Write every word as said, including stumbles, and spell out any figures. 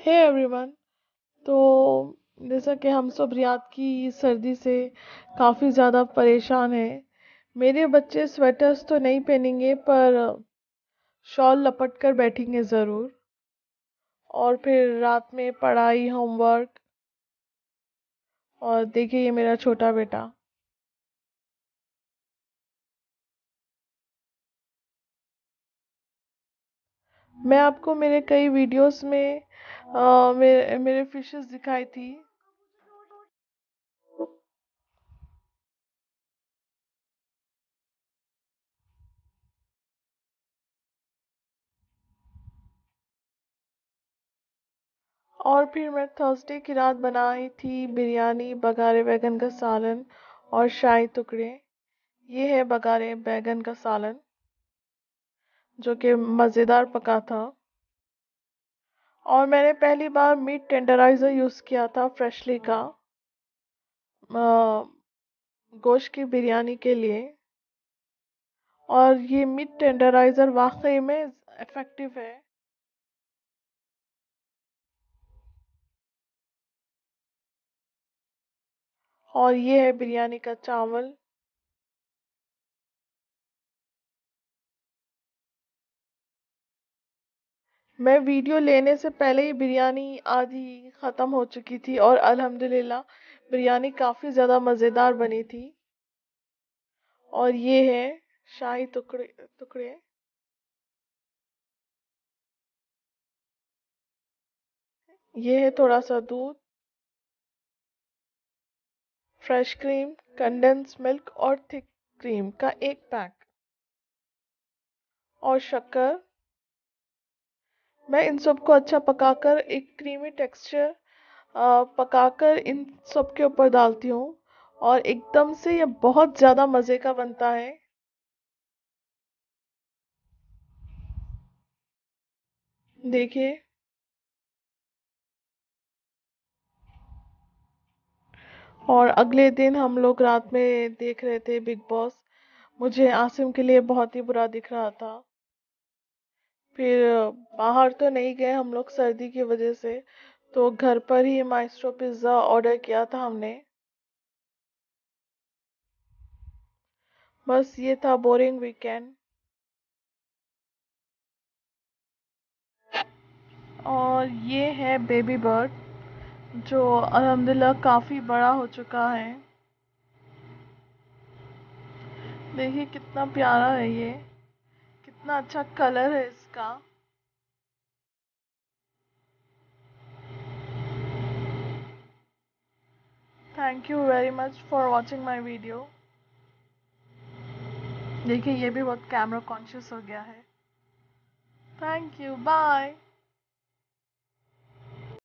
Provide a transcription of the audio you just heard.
Hey everyone. तो जैसा कि हम सब रियाद की सर्दी से काफ़ी ज़्यादा परेशान हैं। मेरे बच्चे स्वेटर्स तो नहीं पहनेंगे पर शॉल लपट कर बैठेंगे ज़रूर। और फिर रात में पढ़ाई, होमवर्क। और देखिए ये मेरा छोटा बेटा। मैं आपको मेरे कई वीडियोस में अ, मेरे मेरे फिशेस दिखाई थी। और फिर मैं थर्सडे की रात बनाई थी बिरयानी, बघारे बैगन का सालन और शाही टुकड़े। ये है बघारे बैगन का सालन जो कि मज़ेदार पका था। और मैंने पहली बार मीट टेंडराइज़र यूज़ किया था फ्रेशली का अ, गोश्त की बिरयानी के लिए। और ये मीट टेंडराइज़र वाकई में इफ़ेक्टिव है। और ये है बिरयानी का चावल। मैं वीडियो लेने से पहले ही बिरयानी आधी ख़त्म हो चुकी थी और अल्हम्दुलिल्लाह बिरयानी काफ़ी ज़्यादा मज़ेदार बनी थी। और ये है शाही टुकड़े टुकड़े। ये है थोड़ा सा दूध, फ्रेश क्रीम, कंडेंस मिल्क और थिक क्रीम का एक पैक और शक्कर। मैं इन सबको अच्छा पकाकर एक क्रीमी टेक्सचर पकाकर इन सब के ऊपर डालती हूँ। और एकदम से ये बहुत ज़्यादा मज़े का बनता है। देखिए। और अगले दिन हम लोग रात में देख रहे थे बिग बॉस। मुझे आसिम के लिए बहुत ही बुरा दिख रहा था। फिर बाहर तो नहीं गए हम लोग सर्दी की वजह से, तो घर पर ही माइस्ट्रो पिज़्ज़ा ऑर्डर किया था हमने। बस ये था बोरिंग वीकेंड। और ये है बेबी बर्ड जो अल्हम्दुलिल्लाह काफ़ी बड़ा हो चुका है। देखिए कितना प्यारा है ये, कितना अच्छा कलर है इसका। Thank you very much for watching my video. देखिए ये भी बहुत कैमरा कॉन्शियस हो गया है। Thank you, bye.